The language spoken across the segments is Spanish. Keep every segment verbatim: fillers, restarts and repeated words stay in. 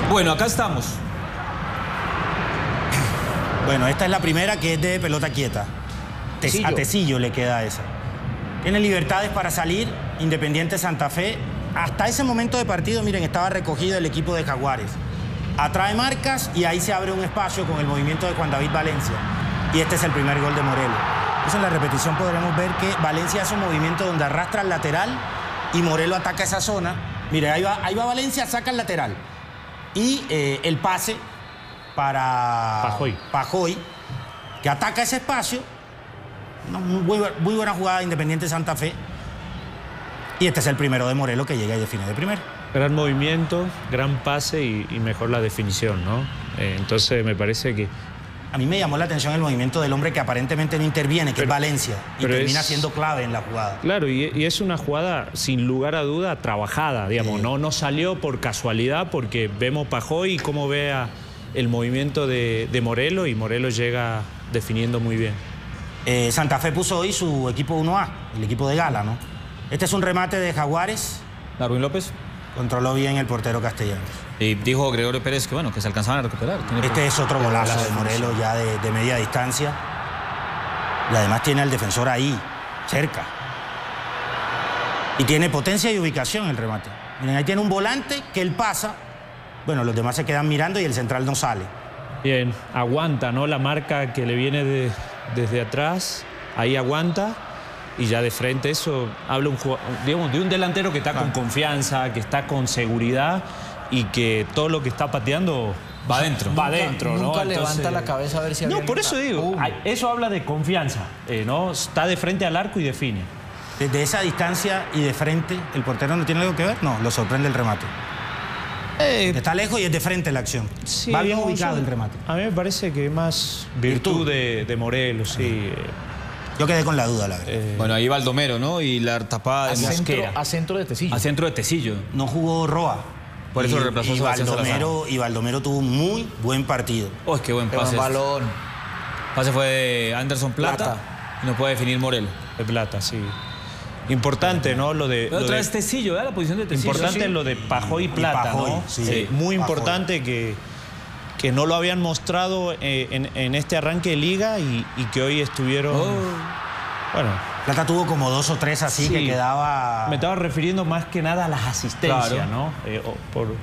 Bueno, acá estamos. Bueno, esta es la primera, que es de pelota quieta. Tecillo. A Tecillo le queda esa. Tiene libertades para salir, Independiente Santa Fe. Hasta ese momento de partido, miren, estaba recogido el equipo de Jaguares. Atrae marcas y ahí se abre un espacio con el movimiento de Juan David Valencia. Y este es el primer gol de Morelos. Eso en la repetición podremos ver que Valencia hace un movimiento donde arrastra el lateral y Morelos ataca esa zona. Mire, ahí va, ahí va Valencia, saca el lateral. Y eh, el pase para Pajoy. Pajoy, que ataca ese espacio. Una muy, muy buena jugada de Independiente Santa Fe. Y este es el primero de Morelos que llega y define de primero. Gran movimiento, gran pase y, y mejor la definición, ¿no? Eh, entonces me parece que... A mí me llamó la atención el movimiento del hombre que aparentemente no interviene, que pero, es Valencia, y termina es, siendo clave en la jugada. Claro, y, y es una jugada, sin lugar a duda, trabajada, digamos. Sí. No, no salió por casualidad, porque vemos Pajoy y cómo vea el movimiento de, de Morelos, y Morelos llega definiendo muy bien. Eh, Santa Fe puso hoy su equipo uno A, el equipo de Gala, ¿no? Este es un remate de Jaguares. Darwin López. Controló bien el portero Castellanos. Y dijo Gregorio Pérez que bueno, que se alcanzaban a recuperar. Tiene este es otro golazo de Morelos ya de, de media distancia. Y además tiene al defensor ahí, cerca. Y tiene potencia y ubicación el remate. Miren, ahí tiene un volante que él pasa. Bueno, los demás se quedan mirando y el central no sale. Bien, aguanta, ¿no? La marca que le viene de, desde atrás, ahí aguanta. Y ya de frente eso habla un, digamos, de un delantero que está ah. con confianza, que está con seguridad y que todo lo que está pateando va adentro. Va adentro, ¿no? Nunca levanta Entonces, la cabeza a ver si... No, por eso digo, uh. eso habla de confianza, eh, ¿no? Está de frente al arco y define. Desde esa distancia y de frente, ¿el portero no tiene algo que ver? No, lo sorprende el remate. Eh, está lejos y es de frente la acción. Sí, va bien no, ubicado el remate. A mí me parece que es más virtud, virtud. De, de Morelos, sí. Yo quedé con la duda, la verdad. Eh, bueno, ahí Baldomero, ¿no? Y la tapada de Mosquera. A centro de Tecillo. A centro de Tecillo. No jugó Roa. Por eso y, lo reemplazó y Baldomero, y Baldomero tuvo un muy buen partido. Oh, es que buen pase. Buen balón. Pase fue de Anderson Plata. Plata. Y no puede definir Morelos. De Plata, sí. Importante, ¿no? Lo de... Pero lo otra de, vez Tecillo, ¿eh? La posición de Tecillo. Importante sí. Lo de Pajoy y Plata, Pajoy, ¿no? Sí, sí. Muy Pajoy. Importante que... que no lo habían mostrado eh, en, en este arranque de liga y, y que hoy estuvieron... Oh. Bueno, Plata tuvo como dos o tres así sí, que quedaba... Me estaba refiriendo más que nada a las asistencias, claro. ¿no? Eh, por,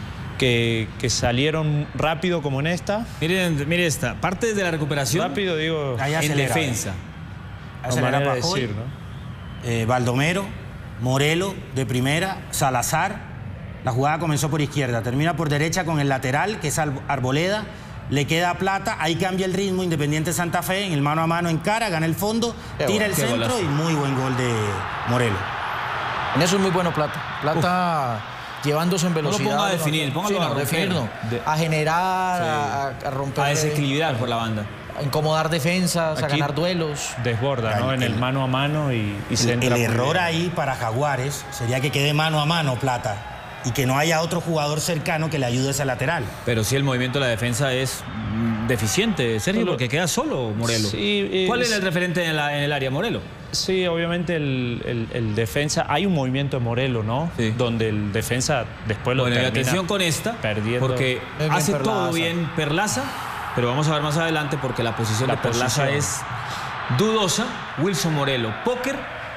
que, que salieron rápido como en esta. Miren, miren esta, parte de la recuperación... Rápido, digo, en defensa. Acelera Pajoy, decir, ¿no? eh, Baldomero, Morelos de primera, Salazar. La jugada comenzó por izquierda, termina por derecha con el lateral, que es Arboleda. Le queda Plata, ahí cambia el ritmo, Independiente Santa Fe, en el mano a mano encara, gana el fondo, qué tira bueno, el centro golazo. Y muy buen gol de Morelos. En eso es muy bueno Plata. Plata Uf. llevándose en velocidad. No lo ponga a definir, póngalo sí, no, a definir, no. De, a generar, sí. a, a romper. A desequilibrar por la banda. A incomodar defensas, Aquí a ganar duelos. Desborda, ¿no? En el mano a mano y, y se el, entra. El error ahí para Jaguares sería que quede mano a mano Plata. Y que no haya otro jugador cercano que le ayude a ese lateral. Pero sí el movimiento de la defensa es deficiente, Sergio, solo, porque queda solo Morelos. Sí, eh, ¿Cuál es el referente en, la, en el área, Morelos? Sí, obviamente el, el, el defensa... Hay un movimiento de Morelos, ¿no? Sí. Donde el defensa después lo bueno, termina y atención con esta, perdiendo. Porque hace Perlaza. todo bien Perlaza, pero vamos a ver más adelante porque la posición la de Perlaza posición. es dudosa. Wilson Morelos, póker,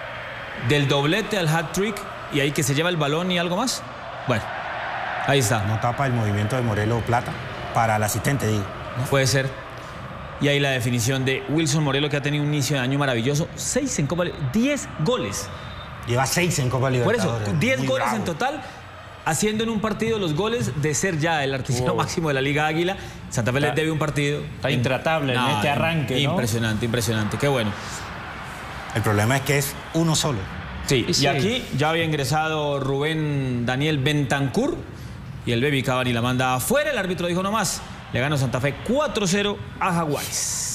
del doblete al hat-trick, y ahí que se lleva el balón y algo más. Bueno, ahí está. No tapa el movimiento de Morelos Plata para el asistente, digo. ¿No? Puede ser. Y ahí la definición de Wilson Morelos, que ha tenido un inicio de año maravilloso. Seis en Copa Libertadores. Diez goles. Lleva seis en Copa Libertadores. Por eso, diez goles bravo. en total, haciendo en un partido los goles de ser ya el artillero wow. máximo de la Liga Águila. Santa Fe les debe un partido. Está intratable no, en este arranque, Impresionante, ¿no? impresionante. Qué bueno. El problema es que es uno solo. Sí, y, sí. y aquí ya había ingresado Rubén Daniel Bentancur y el Baby Cavani la manda afuera. El árbitro dijo nomás, le ganó Santa Fe cuatro cero a Jaguares.